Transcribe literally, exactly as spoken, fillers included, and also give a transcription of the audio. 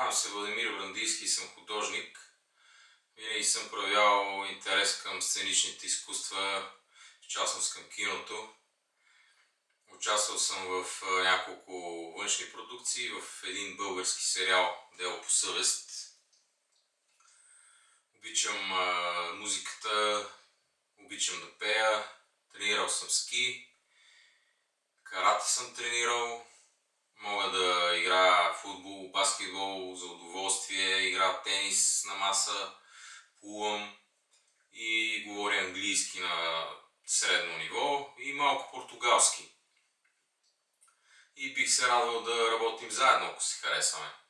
Казвам се Владимир Брандийски и съм художник. Винаги съм проявявал интерес към сценичните изкуства, в частност към киното. Участвал съм в няколко външни продукции, в един български сериал "Дело по съвест". Обичам а, музиката, обичам да пея, тренирал съм ски, карате съм тренирал, мога да играя футбол, баскетбол за удоволствие, играя тенис на маса, плувам и говоря английски на средно ниво и малко португалски. И бих се радвал да работим заедно, ако се харесваме.